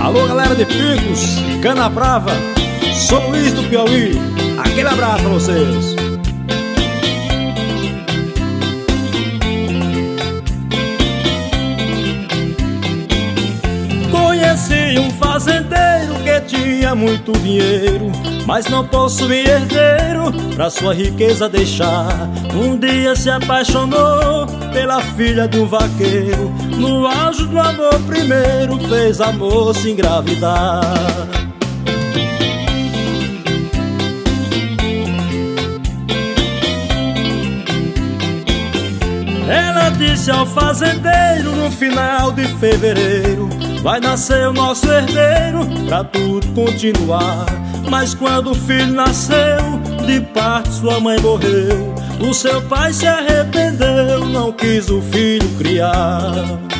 Alô, galera de Picos, Cana Brava, São Luís do Piauí. Aquele abraço pra vocês. Conheci um fazendeiro que tinha muito dinheiro, mas não possuía herdeiro pra sua riqueza deixar. Um dia se apaixonou pela filha de um vaqueiro. No auge do amor primeiro fez a moça engravidar. Ela disse ao fazendeiro no final de fevereiro: vai nascer o nosso herdeiro pra tudo continuar. Mas quando o filho nasceu, de parto sua mãe morreu. O seu pai se arrependeu, não quis o filho criar.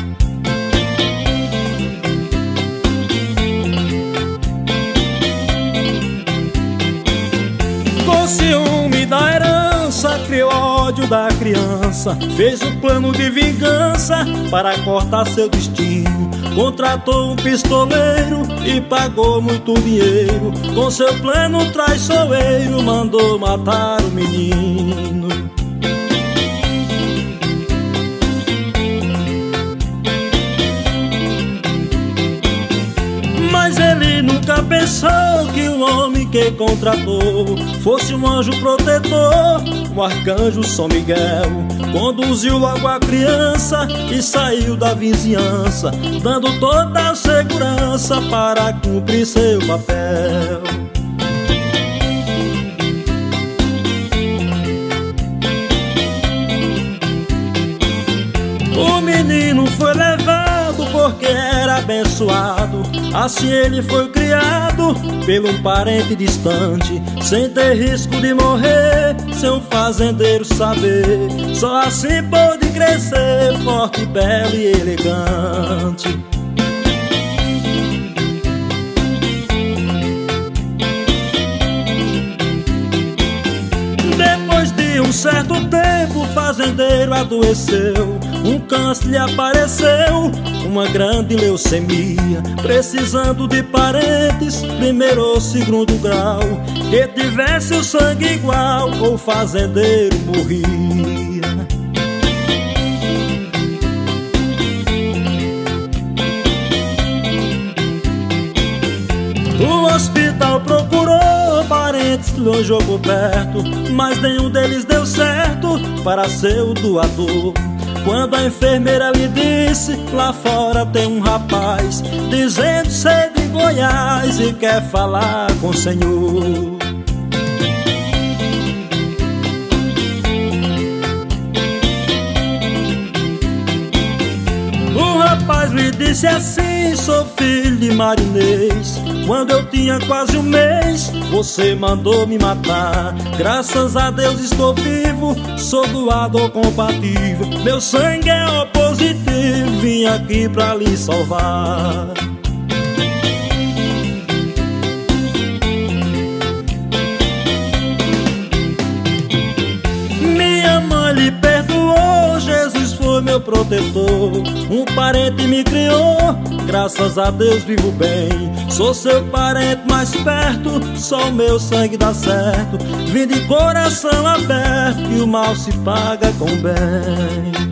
Com ciúme da herança, criou ódio da criança. Fez um plano de vingança para cortar seu destino. Contratou um pistoleiro e pagou muito dinheiro. Com seu plano traiçoeiro, mandou matar o menino. Mas ele nunca pensou que o homem que contratou fosse um anjo protetor, um arcanjo São Miguel. Conduziu logo a criança e saiu da vizinhança, dando toda a segurança para cumprir seu papel. O menino foi levado porque era abençoado. Assim ele foi criado pelo um parente distante, sem ter risco de morrer, sem um fazendeiro saber. Só assim pôde crescer forte, belo e elegante. Depois de um certo tempo, o fazendeiro adoeceu. Um câncer lhe apareceu, uma grande leucemia, precisando de parentes, primeiro ou segundo grau, que tivesse o sangue igual, ou o fazendeiro morria. O hospital procurou parentes longe ou por perto, mas nenhum deles deu certo para ser o doador. Quando a enfermeira lhe disse: lá fora tem um rapaz dizendo ser de Goiás e quer falar com o senhor. O rapaz lhe disse assim: sou filho de marinês. Quando eu tinha quase um mês, você mandou me matar. Graças a Deus estou vivo, sou doador compatível. Meu sangue é O positivo, vim aqui pra lhe salvar. Minha mãe lhe perdoou, Jesus foi meu protetor. Um parente me criou, graças a Deus vivo bem. Sou seu parente mais perto, só o meu sangue dá certo. Vim de coração aberto, e o mal se paga com bem.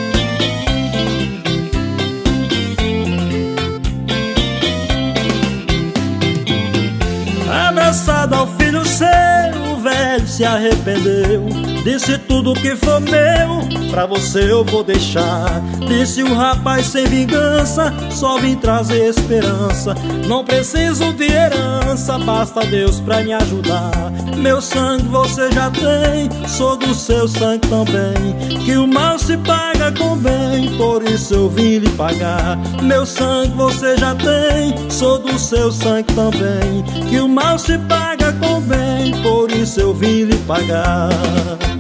Abraçado ao filho seu, o velho se arrependeu. Disse: tudo que for meu, pra você eu vou deixar. Disse o rapaz sem vingança: só vim trazer esperança. Não preciso de herança, basta Deus pra me ajudar. Meu sangue você já tem, sou do seu sangue também. Que o mal se paga com bem, por isso eu vim lhe pagar. Meu sangue você já tem, sou do seu sangue também. Que o mal se paga com bem, por isso eu vim lhe pagar.